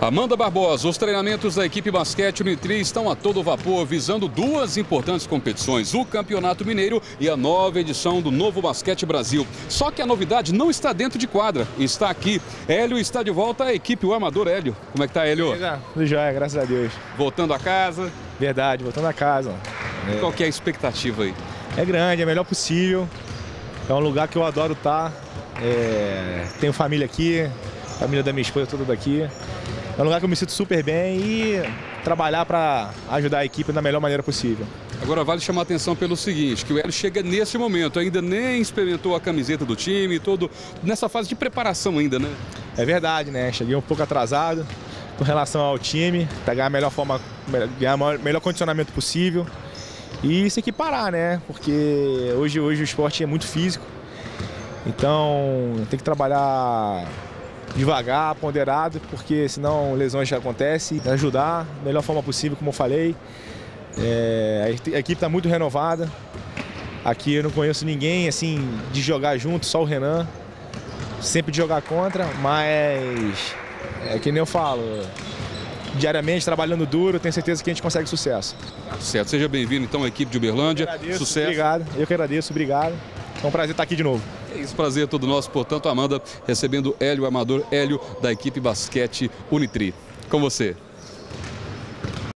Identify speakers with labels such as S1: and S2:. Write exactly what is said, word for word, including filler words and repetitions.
S1: Amanda Barbosa, os treinamentos da equipe basquete Unitri estão a todo vapor, visando duas importantes competições, o Campeonato Mineiro e a nova edição do Novo Basquete Brasil. Só que a novidade não está dentro de quadra, está aqui. Hélio está de volta à equipe, o armador Hélio. Como é que tá, Hélio?
S2: Tudo jóia, graças a Deus.
S1: Voltando a casa?
S2: Verdade, voltando a casa.
S1: É. Qual que é a expectativa aí?
S2: É grande, é o melhor possível. É um lugar que eu adoro estar. É... Tenho família aqui, família da minha esposa toda daqui. É um lugar que eu me sinto super bem e trabalhar para ajudar a equipe da melhor maneira possível.
S1: Agora vale chamar a atenção pelo seguinte, que o Hélio chega nesse momento, ainda nem experimentou a camiseta do time, todo nessa fase de preparação ainda, né?
S2: É verdade, né? Cheguei um pouco atrasado com relação ao time, pegar a melhor forma, ganhar o melhor condicionamento possível e se equiparar, né? Porque hoje, hoje o esporte é muito físico, então tem que trabalhar devagar, ponderado, porque senão lesões já acontecem. Ajudar da melhor forma possível, como eu falei. É, a equipe está muito renovada. Aqui eu não conheço ninguém assim de jogar junto, só o Renan. Sempre de jogar contra, mas é que nem eu falo, diariamente trabalhando duro, tenho certeza que a gente consegue sucesso.
S1: Certo, seja bem-vindo então à equipe de Uberlândia.
S2: Agradeço,
S1: sucesso.
S2: Obrigado, eu que agradeço, obrigado. É um prazer estar aqui de novo.
S1: É isso, prazer é todo nosso. Portanto, Amanda recebendo Hélio Amador, Hélio da equipe basquete Unitri. Com você.